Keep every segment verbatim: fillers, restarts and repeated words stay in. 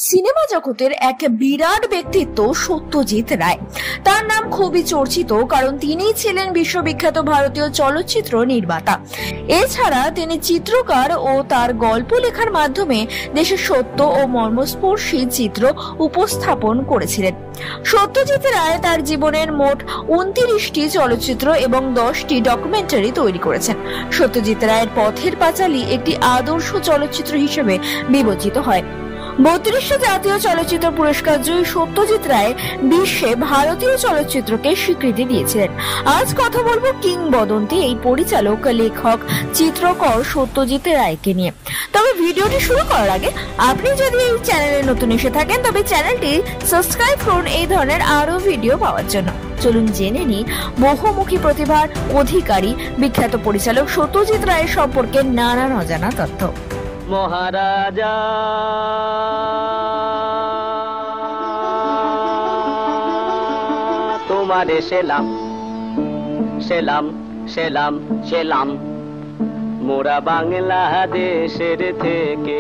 Cinema জগতের এক বিরাট ব্যক্তিত্ব সত্যজিৎ রায়। তার নাম খুবই চর্চিত কারণ তিনি ছিলেন বিশ্ববিখ্যাত ভারতীয় চলচ্চিত্র নির্মাতা। এছাড়া তিনি চিত্রকার ও তার গল্প লেখার মাধ্যমে দেশের সত্য ও মর্মস্পর্শী চিত্র উপস্থাপন করেছিলেন। সত্যজিৎ রায় তার জীবনের মোট উনত্রিশটি চলচ্চিত্র এবং দশটি ডকুমেন্টারি তৈরি করেছেন। সত্যজিৎ রায়ের পথের পাঁচালী একটি আদর্শ চলচ্চিত্র হিসেবে বিবেচিত হয়। বত্রিশটি জাতীয় চলচ্চিত্র পুরস্কার জয়ী সত্যজিৎ রায় বিশ্বে ভারতীয় চলচ্চিত্রকে স্বীকৃতি দিয়েছিলেন। আজ কথা বলবো কিংবদন্তি এই পরিচালক, লেখক, চিত্রকর সত্যজিৎ রায়কে নিয়ে। তবে ভিডিওটি শুরু করার আগে আপনি যদি এই চ্যানেলে নতুন এসে থাকেন তবে চ্যানেলটি সাবস্ক্রাইব করুন এই ধরনের আরো ভিডিও পাওয়ার জন্য। চলুন জেনে নিই বহুমুখী প্রতিভার অধিকারী বিখ্যাত পরিচালক সত্যজিৎ রায়ের সম্পর্কে নানান অজানা তথ্য। মহারাজা তোমারে সেলাম সেলাম সেলাম সেলাম মোরা বাংলাদেশের থেকে।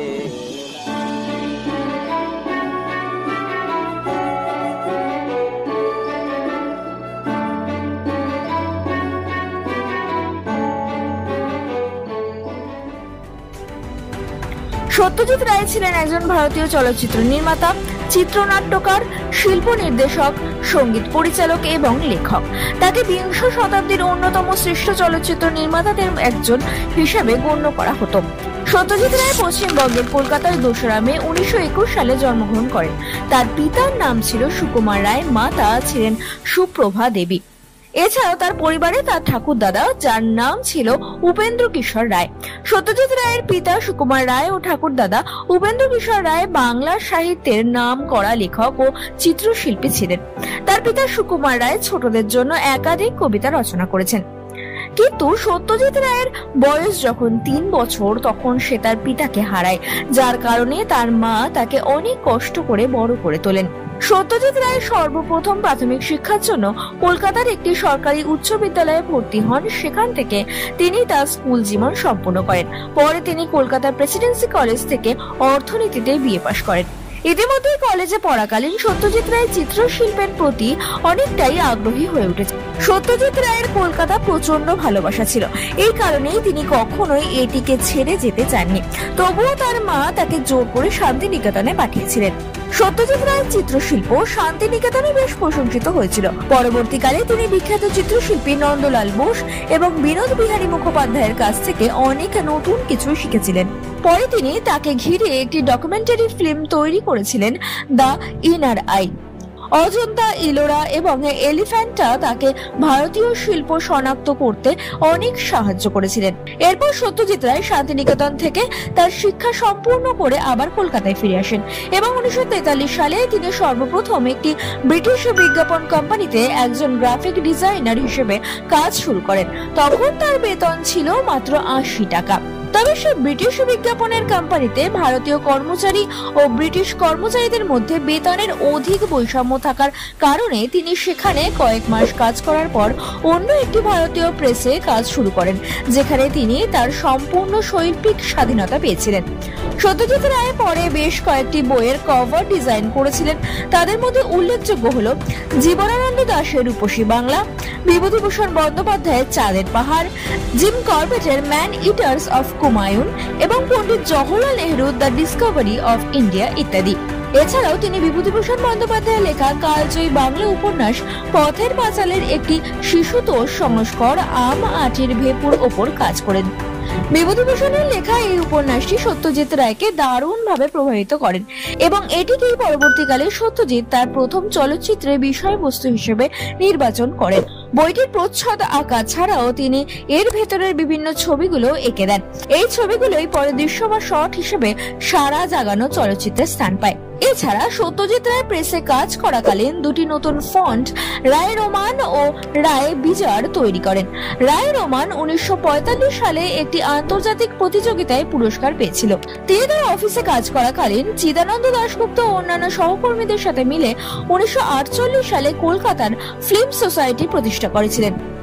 সত্যজিৎ রায় ছিলেন একজন ভারতীয় চলচ্চিত্র নির্মাতা, চিত্রনাট্যকার, শিল্প নির্দেশক, সঙ্গীত পরিচালক এবং লেখক। তাকে বিংশ শতাব্দীর অন্যতম শ্রেষ্ঠ চলচ্চিত্র নির্মাতাদের একজন হিসেবে গণ্য করা হতো। সত্যজিৎ রায় পশ্চিমবঙ্গের কলকাতার দোসরা মে উনিশশো একুশ সালে জন্মগ্রহণ করেন। তার পিতার নাম ছিল সুকুমার রায়, মাতা ছিলেন সুপ্রভা দেবী। এছাড়াও তার পরিবারে তার ঠাকুরদাদা, যার নাম ছিল উপেন্দ্র কিশোর রায়। সত্যজিৎ রায়ের পিতা সুকুমার রায় ও ঠাকুরদাদা উপেন্দ্র কিশোর রায় বাংলা সাহিত্যের নাম করা লেখক ও চিত্রশিল্পী ছিলেন। তার পিতা সুকুমার রায় ছোটদের জন্য একাধিক কবিতা রচনা করেছেন। কিন্তু সত্যজিৎ রায়ের বয়স যখন তিন বছর তখন সে তার পিতাকে হারায়, যার কারণে তার মা তাকে অনেক কষ্ট করে বড় করে তোলেন। সত্যজিৎ রায় সর্বপ্রথম প্রাথমিক শিক্ষার জন্য কলকাতার একটি সরকারি উচ্চ বিদ্যালয়ে ভর্তি হন। সেখান থেকে তিনি তার স্কুল জীবন সম্পূর্ণ করেন। পরে তিনি কলকাতার প্রেসিডেন্সি কলেজ থেকে অর্থনীতিতে বিএ পাশ করেন। ইতিমধ্যে কলেজে পড়াকালীন সত্যজিৎ রায় চিত্রশিল্পের প্রতি অনেকটাই আগ্রহী হয়ে উঠেছে। সত্যজিৎ রায়ের কলকাতা প্রচন্ড ভালোবাসা ছিল, এই কারণেই তিনি কখনোই এটিকে ছেড়ে যেতে চাননি। তবুও তার মা তাকে জোর করে শান্তিনিকেতনে পাঠিয়েছিলেন। সত্যজিৎ রায়ের চিত্রশিল্প শান্তিনিকেতনে বেশ প্রশংসিত হয়েছিল। পরবর্তীকালে তিনি বিখ্যাত চিত্রশিল্পী নন্দলাল বোস এবং বিনোদ বিহারী মুখোপাধ্যায়ের কাছ থেকে অনেক নতুন কিছু শিখেছিলেন। পরে তিনি তাকে ঘিরে একটি ডকুমেন্টারি ফিল্ম তৈরি করেছিলেন, the inner eye. Ajanta, Ellora এবং এলিফ্যান্টা তাকে ভারতীয় শিল্প শনাক্ত করতে অনেক সাহায্য করেছিলেন। এরপর সত্যজিৎ রায় শান্তিনিকেতন থেকে তার শিক্ষা সম্পূর্ণ করে আবার কলকাতায় ফিরে আসেন এবং উনিশশো তেতাল্লিশ সালে তিনি সর্বপ্রথম একটি ব্রিটিশ বিজ্ঞাপন কোম্পানিতে একজন গ্রাফিক ডিজাইনার হিসেবে কাজ শুরু করেন। তখন তার বেতন ছিল মাত্র আশি টাকা। তবে সে ব্রিটিশ বিজ্ঞাপনের কোম্পানিতে ভারতীয় কর্মচারী ও ব্রিটিশ কর্মচারীদের মধ্যে বেতনের অধিক বৈষম্য থাকার কারণে তিনি সেখানে কয়েক মাস কাজ করার পর অন্য একটি ভারতীয় প্রেসে কাজ শুরু করেন, যেখানে তিনি তার সম্পূর্ণ শৈল্পিক স্বাধীনতা পেয়েছিলেন। সত্যজিৎ রায় পরে বেশ কয়েকটি বইয়ের কভার ডিজাইন করেছিলেন। তাদের মধ্যে উল্লেখযোগ্য হল জীবনানন্দ দাশের রূপসী বাংলা, বিভূতিভূষণ বন্দ্যোপাধ্যায়ের চাঁদের পাহাড়, জিম করবেটের ম্যান ইটার্স অফ কুমায়ুন এবং পণ্ডিত জওহরলাল নেহরুর দ্য ডিসকভারি অফ ইন্ডিয়া ইত্যাদি। এছাড়াও তিনি বিভূতিভূষণ বন্দ্যোপাধ্যায়ের লেখা কালজয়ী বাংলা উপন্যাস পথের পাঁচালের একটি শিশুতোষ সংস্কর আম আটির ভেপুর ওপর কাজ করেন। বিভূতিভূষণের লেখা এই উপন্যাসটি সত্যজিৎ রায়কে দারুণভাবে প্রভাবিত করেন এবং এটিকেই পরবর্তীকালে সত্যজিৎ তার প্রথম চলচ্চিত্রের বিষয়বস্তু হিসেবে নির্বাচন করেন। বইটির প্রচ্ছদ আঁকা ছাড়াও তিনি এর ভেতরের বিভিন্ন ছবিগুলো এঁকে দেন। এই ছবিগুলোই পরে দৃশ্য বা শট হিসেবে সারা জাগানো চলচ্চিত্রে স্থান পায়। এছাড়া সত্যজিৎ রায় প্রেসে কাজ করাকালীন দুটি নতুন ফন্ট রায় রোমান ও রায় বিজার তৈরি করেন। রায় রোমান উনিশশো পঁয়তাল্লিশ সালে একটি আন্তর্জাতিক প্রতিযোগিতায় পুরস্কার পেয়েছিল। তিনি তার অফিসে কাজ করাকালীন চিদানন্দ দাশগুপ্ত ও অন্যান্য সহকর্মীদের সাথে মিলে উনিশশো আটচল্লিশ সালে কলকাতার ফিল্ম সোসাইটি প্রতিষ্ঠা করেছিলেন।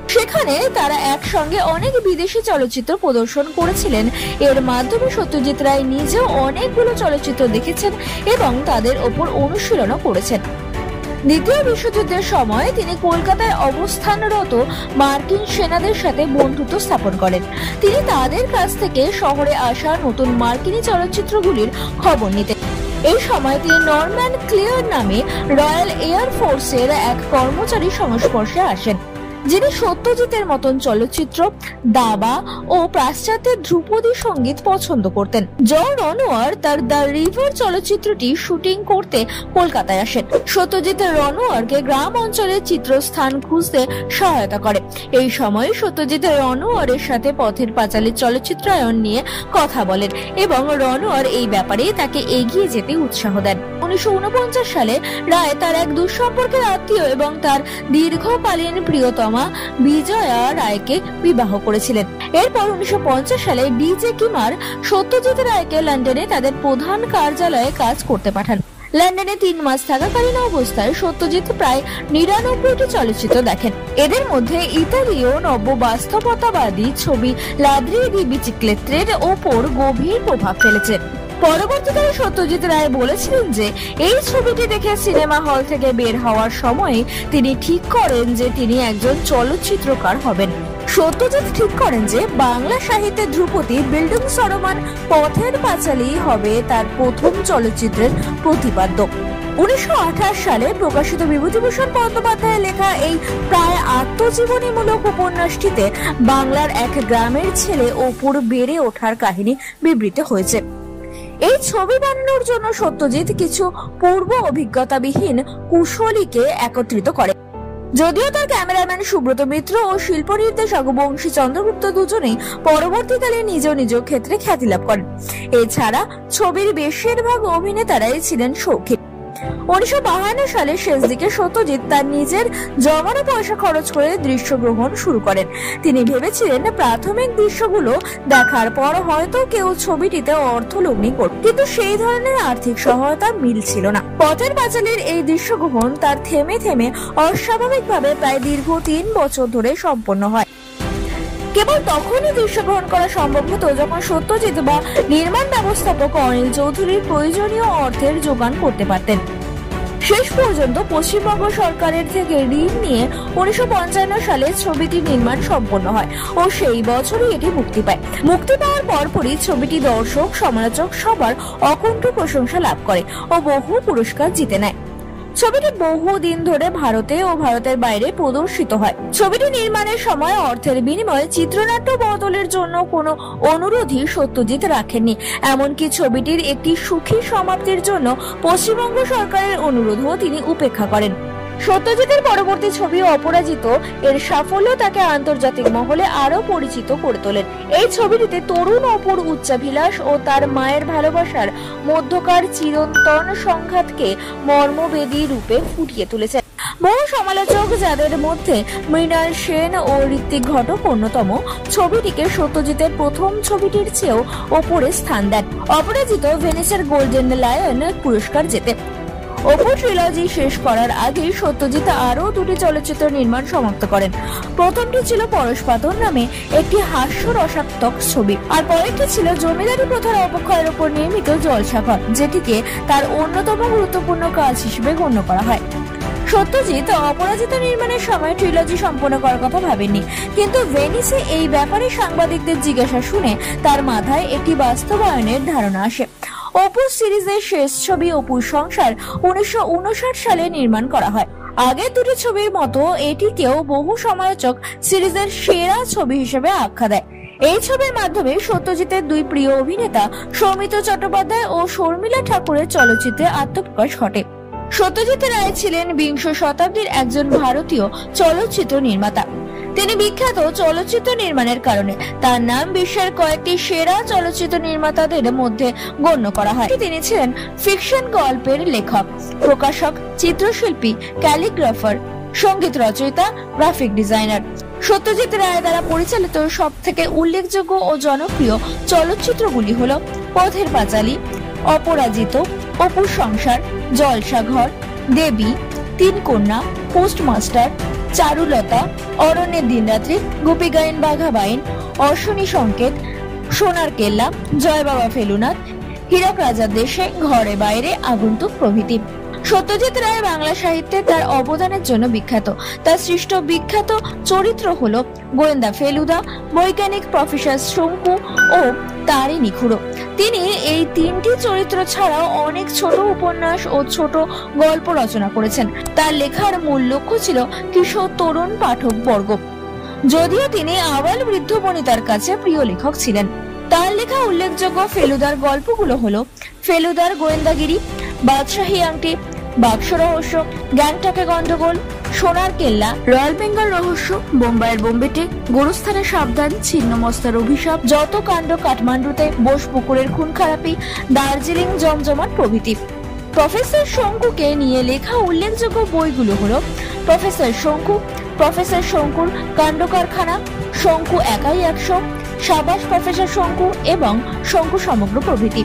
সেখানে তারা একসঙ্গে অনেক বিদেশি চলচ্চিত্র প্রদর্শন করেছিলেন। এর মাধ্যমে সত্যজিৎ রায় নিজেও অনেকগুলো চলচ্চিত্র দেখেছেন এবং তাদের ওপর অনুশীলনও করেছেন। দ্বিতীয় বিশ্বযুদ্ধের সময় তিনি কলকাতায় অবস্থানরত মার্কিন সেনাদের সাথে বন্ধুত্ব স্থাপন করেন। তিনি তাদের কাছ থেকে শহরে আসা নতুন মার্কিনী চলচ্চিত্রগুলির খবর নিতেন। এই সময় তিনি নরম্যান ক্লিয়ার নামে রয়্যাল এয়ার ফোর্সের এক কর্মচারীর সংস্পর্শে আসেন, যিনি সত্যজিতের মতন চলচ্চিত্র, দাবা ও পাশ্চাত্যের ধ্রুপদী সঙ্গীত পছন্দ করতেন। জন রনোয়ার তার দ্য রিভার চলচ্চিত্রটি শুটিং করতে কলকাতায় আসেন। সত্যজিৎ রনোয়ারকে গ্রাম অঞ্চলের চিত্রস্থান খুঁজতে সহায়তা করে। এই সময় সত্যজিৎ রনোয়ারের সাথে পথের পাঁচালী চলচ্চিত্রায়ন নিয়ে কথা বলেন এবং রনোয়ার এই ব্যাপারে তাকে এগিয়ে যেতে উৎসাহ দেন। উনিশশো উনপঞ্চাশ সালে রায় তার এক দুঃসম্পর্কের আত্মীয় এবং তার দীর্ঘকালীন প্রিয়তম বিজয়া রায়কে বিবাহ করেছিলেন। এরপর উনিশশো পঞ্চাশ সালে ডিজে কিমার সত্যজিৎ রায়কে লন্ডনে তাদের প্রধান কার্যালয়ে কাজ করতে পাঠান। লন্ডনে তিন মাস থাকাকালীন অবস্থায় সত্যজিৎ প্রায় নিরানব্বইটি চলচ্চিত্র দেখেন। এদের মধ্যে ইতালীয় নব্য বাস্তবতাবাদী ছবি লাদ্রি দি বিচিক্লেত্রের ওপর গভীর প্রভাব ফেলেছে। পরবর্তীকালে সত্যজিৎ রায় বলেছিলেন যে এই ছবিটি দেখে সিনেমা হল থেকে বের হওয়ার সময় তিনি ঠিক করেন যে তিনি একজন চলচ্চিত্রকার হবেন। সত্যজিৎ ঠিক করেন যে বাংলা সাহিত্যের ধ্রুপদী বিল্ডিং সরমান পথের পাঁচালী হবে তার প্রথম চলচ্চিত্রের প্রতিপাদ্য। উনিশশো আঠাশ সালে প্রকাশিত বিভূতিভূষণ বন্দ্যোপাধ্যায়ের লেখা এই প্রায় আত্মজীবনীমূলক উপন্যাসটিতে বাংলার এক গ্রামের ছেলে অপুর বেড়ে ওঠার কাহিনী বিবৃত হয়েছে। এই ছবি বানানোর জন্য সত্যজিৎ কিছু পূর্ব অভিজ্ঞতাবিহীন কুশলীকে একত্রিত করে। যদিও তার ক্যামেরাম্যান সুব্রত মিত্র ও শিল্প নির্দেশক বংশী চন্দ্রগুপ্ত দুজনেই পরবর্তীকালে নিজ নিজ ক্ষেত্রে খ্যাতি লাভ করেন। এছাড়া ছবির বেশিরভাগ অভিনেতারাই ছিলেন শৌখিন। উনিশশো বাহান্ন সালের শেষ দিকে সত্যজিৎ তার নিজের জমানো পয়সা খরচ করে দৃশ্য গ্রহণ শুরু করেন। তিনি ভেবেছিলেন প্রাথমিক দৃশ্যগুলো দেখার পর হয়তো কেউ ছবিটিতে অর্থ লগ্নি করবে, কিন্তু সেই ধরনের আর্থিক সহায়তা মিলছিল না। পথের পাঁচালীর এই দৃশ্য গ্রহণ তার থেমে থেমে অস্বাভাবিকভাবে প্রায় দীর্ঘ তিন বছর ধরে সম্পন্ন হয়। কেবল তখনই দৃশ্য গ্রহণ করা সম্ভব হতো যখন সত্যজিৎ বা নির্মাণ ব্যবস্থাপক অনিল চৌধুরীর প্রয়োজনীয় অর্থের যোগান করতে পারতেন। শেষ পর্যন্ত পশ্চিমবঙ্গ সরকারের থেকে ঋণ নিয়ে উনিশশো পঞ্চান্ন সালে ছবিটির নির্মাণ সম্পন্ন হয় ও সেই বছরই এটি মুক্তি পায়। মুক্তি পাওয়ার পরপরই ছবিটি দর্শক, সমালোচক সবার অকুণ্ঠ প্রশংসা লাভ করে ও বহু পুরস্কার জিতে নেয়। ছবিটি বহুদিন ধরে ভারতে ও ভারতের বাইরে প্রদর্শিত হয়। ছবিটি নির্মাণের সময় অর্থের বিনিময়ে চিত্রনাট্য বদলের জন্য কোনো অনুরোধই সত্যজিৎ রাখেননি। এমনকি ছবিটির একটি সুখী সমাপ্তির জন্য পশ্চিমবঙ্গ সরকারের অনুরোধও তিনি উপেক্ষা করেন। সত্যজিতের পরবর্তী ছবি অপরাজিত এর সাফল্য তাকে আন্তর্জাতিক মহলে আরো পরিচিত করে তোলেন। এই ছবিটিতে তরুণ অপুর উচ্চাভিলাষ ও তার মায়ের ভালোবাসার মধ্যকার চিরন্তন সংঘাতকে মর্মবেদী রূপে ফুটিয়ে তুলেছেন। বহু সমালোচক, যাদের মধ্যে মৃণাল সেন ও ঋত্বিক ঘটক অন্যতম, ছবিটিকে সত্যজিতের প্রথম ছবিটির চেয়েও ওপরে স্থান দেন। অপরাজিত ভেনিসের গোল্ডেন লায়ন পুরস্কার জেতে। অপু ট্রিলজি শেষ করার আগে সত্যজিৎ আরো দুটি চলচ্চিত্র নির্মাণ সমাপ্ত করেন। প্রথমটি ছিল পরশপাতন নামে একটি হাস্যরসাত্মক ছবি, আর পরেরটি ছিল জমিদারি প্রথার অবক্ষয়ের উপর নির্মিত জলসাঘর, যেটিকে তার অন্যতম গুরুত্বপূর্ণ কাজ হিসেবে গণ্য করা হয়। সত্যজিৎ অপরাজিত নির্মাণের সময় ট্রিলজি সম্পন্ন করার কথা ভাবেননি, কিন্তু ভেনিসে এই ব্যাপারে সাংবাদিকদের জিজ্ঞাসা শুনে তার মাথায় একটি বাস্তবায়নের ধারণা আসে। অপু সিরিজের শেষ ছবি অপুর সংসার উনিশশো উনষাট সালে নির্মাণ করা হয়। আগের দুটি ছবির মতো এটিকেও বহু সমালোচক সিরিজের সেরা ছবি হিসেবে আখ্যা দেয়। এই ছবির মাধ্যমে সত্যজিতের দুই প্রিয় অভিনেতা সৌমিত্র চট্টোপাধ্যায় ও শর্মিলা ঠাকুরের চলচ্চিত্রে আত্মপ্রকাশ ঘটে। সত্যজিৎ রায় ছিলেন বিংশ শতাব্দীর একজন ভারতীয় চলচ্চিত্র নির্মাতা। তিনি বিখ্যাত চলচ্চিত্র নির্মাণের কারণে তার নাম বিশ্বের কয়েকটি সেরা চলচ্চিত্র নির্মাতাদের মধ্যে গণ্য করা হয়। তিনি ছিলেন ফিকশন গল্পের লেখক, প্রকাশক, চিত্রশিল্পী, ক্যালিগ্রাফার, সঙ্গীত রচয়িতা, গ্রাফিক ডিজাইনার। সত্যজিৎ রায় দ্বারা পরিচালিত সব থেকে উল্লেখযোগ্য ও জনপ্রিয় চলচ্চিত্রগুলি হল পথের পাঁচালী, অপরাজিত, অপুর সংসার, জলসাঘর, দেবী, তিন কন্যা, পোস্টমাস্টার, চারুলতা, অরণ্যের দিনরাত্রি, গোপী গায়েন বাঘা বাইন, অশ্বনী সংকেত, সোনার কেল্লা, জয় বাবা ফেলুনাথ, হীরক রাজার দেশে, ঘরে বাইরে, আগন্তুক প্রভৃতি। সত্যজিৎ রায় বাংলা সাহিত্যে তার অবদানের জন্য বিখ্যাত। তার সৃষ্ট বিখ্যাত চরিত্র হলো গোয়েন্দা ফেলুদা, বৈজ্ঞানিক প্রফেসর শঙ্কু ও তারিণী খুড়ো। তিনি এই তিনটি চরিত্র ছাড়াও অনেক ছোট উপন্যাস ও ছোট গল্প রচনা করেছেন। তার লেখার মূল লক্ষ্য ছিল কিশোর তরুণ পাঠক বর্গ, যদিও তিনি আবাল বৃদ্ধ বনিতার কাছে প্রিয় লেখক ছিলেন। তার লেখা উল্লেখযোগ্য ফেলুদার গল্পগুলো হলো ফেলুদার গোয়েন্দাগিরি, বাদশাহী আংটি, বাক্স রহস্য, গ্যাংটকে গন্ডগোল, সোনার কেল্লা, রয়্যাল বেঙ্গল রহস্য, বোম্বাইয়ের বোম্বেটে, গোরস্থানে সাবধান, ছিন্ন মস্তার অভিশাপ, যত কাণ্ড কাঠমান্ডুতে, বোসপুকুরের খুন খারাপি, দার্জিলিং জমজমাট প্রভৃতি। প্রফেসর শঙ্কুকে নিয়ে লেখা উল্লেখযোগ্য বইগুলো হলো প্রফেসর শঙ্কু, প্রফেসর শঙ্কুর কাণ্ড কারখানা, শঙ্কু একাই একশো, সাবাস প্রফেসর শঙ্কু এবং শঙ্কু সমগ্র প্রভৃতি।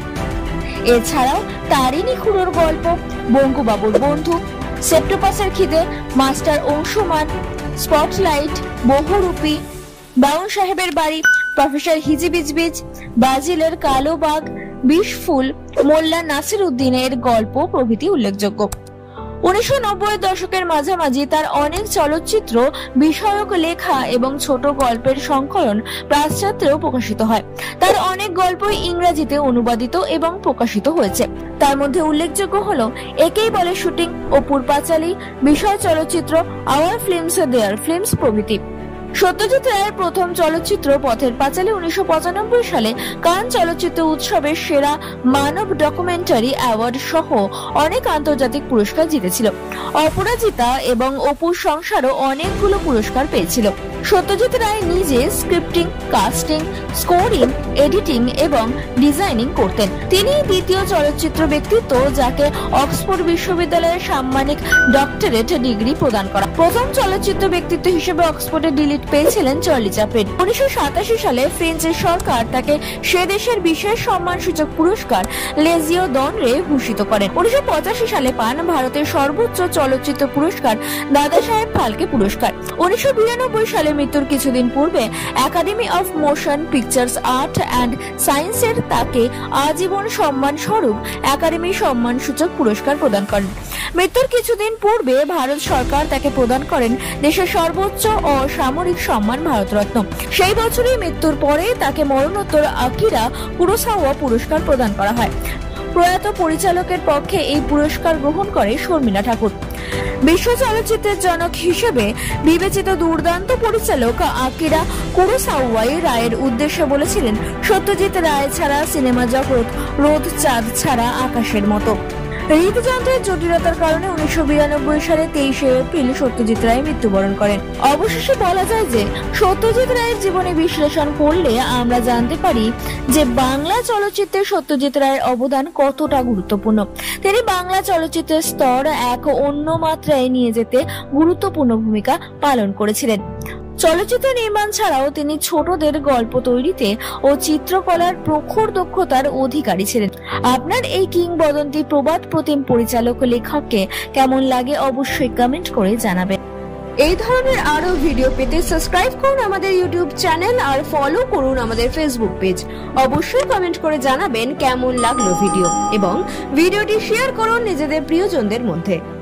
এছাড়াও তারিণী খুড়োর গল্প, বঙ্কুবাবুর বন্ধু, সেপ্টোপাসের খিদে, মাস্টার অংশুমান, স্পটলাইট, বহুরূপী, বাউন সাহেবের বাড়ি, প্রফেসর হিজিবিজবিজ, বাজিলের কালো বাঘ, বিশ ফুল, মোল্লা নাসির উদ্দিনের গল্প প্রভৃতি উল্লেখযোগ্য। উনিশশো নব্বই দশকের মাঝামাঝি তার অনেক চলচ্চিত্র বিষয়ক লেখা এবং ছোট গল্পের সংকলন পাশ্চাত্যেও প্রকাশিত হয়। তার অনেক গল্পই ইংরেজিতে অনুবাদিত এবং প্রকাশিত হয়েছে। তার মধ্যে উল্লেখযোগ্য হলো একেই বলে শুটিং, অপুর পাঁচালী, বিষয় চলচ্চিত্র, আওয়ার ফিল্মস দেয়ার ফিল্মস প্রভৃতি। সত্যজিৎ রায়ের প্রথম চলচ্চিত্র পথের পাঁচালী উনিশশো পঁচানব্বই সালে কান চলচ্চিত্র উৎসবের সেরা মানব ডকুমেন্টারি অ্যাওয়ার্ড সহ অনেক আন্তর্জাতিক পুরস্কার জিতেছিল। অপরাজিতা এবং অপুর সংসারও অনেকগুলো পুরস্কার পেয়েছিল। সত্যজিৎ রায় নিজে স্ক্রিপ্টিং, কাস্টিং, স্কোরিং, এডিটিং এবং ডিজাইনিং করতেন। তিনি দ্বিতীয় চলচ্চিত্র ব্যক্তিত্ব যাকে অক্সফোর্ড বিশ্ববিদ্যালয়ের সাম্মানিক ডক্টরেট ডিগ্রি প্রদান করা। প্রথম চলচ্চিত্র ব্যক্তিত্ব হিসেবে অক্সফোর্ডে ডিলিট পেয়েছিলেন চার্লি চ্যাপলিন। উনিশশো সাতাশি সালে ফ্রেঞ্চের সরকার তাকে সে দেশের বিশেষ সম্মানসূচক পুরস্কার লেজিও দনরে ভূষিত করেন। উনিশশো পঁচাশি সালে পান ভারতের সর্বোচ্চ চলচ্চিত্র পুরস্কার দাদা সাহেব ফালকে পুরস্কার। উনিশশো বিরানব্বই সালে মৃত্যুর কিছুদিন পূর্বে academy of motion pictures art and সায়েন্সের তাকে আজীবন সম্মান স্বরূপ একাডেমি সম্মানসূচক পুরস্কার প্রদান করেন। মৃত্যুর কিছুদিন পূর্বে ভারত সরকার তাকে প্রদান করেন দেশের সর্বোচ্চ অসামরিক সম্মান ভারতরত্ন। সেই বছরই মৃত্যুর পরে তাকে মরণোত্তর আকিরা কুরোসাওয়া পুরস্কার প্রদান করা হয়। প্রয়াত পরিচালকের পক্ষে এই পুরস্কার গ্রহণ করে শর্মিলা ঠাকুর। বিশ্ব চলচ্চিত্রের জনক হিসেবে বিবেচিত দুর্দান্ত পরিচালক আকিরা কুরোসাওয়াই রায়ের উদ্দেশ্যে বলেছিলেন, সত্যজিৎ রায় ছাড়া সিনেমা জগৎ রোদ চাঁদ ছাড়া আকাশের মতো। হৃদযন্ত্রের জটিলতার কারণে উনিশশো বিরানব্বই সালে তেইশে এপ্রিল সত্যজিৎ রায় মৃত্যুবরণ করেন। অবশেষে বলা যায় যে সত্যজিৎ রায়ের জীবনী বিশ্লেষণ করলে আমরা জানতে পারি যে বাংলা চলচ্চিত্রে সত্যজিৎ রায়ের অবদান কতটা গুরুত্বপূর্ণ। তিনি বাংলা চলচ্চিত্রের স্তর এক অন্য মাত্রায় নিয়ে যেতে গুরুত্বপূর্ণ ভূমিকা পালন করেছিলেন। চলচ্চিত্র নির্মাণ ছাড়াও তিনি ছোটদের গল্প তৈরিতে ও চিত্রকলার প্রখর দক্ষতার অধিকারী ছিলেন। আপনার এই কিংবদন্তি প্রবাদ প্রতিম পরিচালক লেখককে কেমন লাগে অবশ্যই কমেন্ট করে জানাবেন। এই ধরনের আরো ভিডিও পেতে সাবস্ক্রাইব করুন আমাদের ইউটিউব চ্যানেল আর ফলো করুন আমাদের ফেসবুক পেজ। অবশ্যই কমেন্ট করে জানাবেন কেমন লাগলো ভিডিও এবং ভিডিওটি শেয়ার করুন নিজেদের প্রিয়জনদের মধ্যে।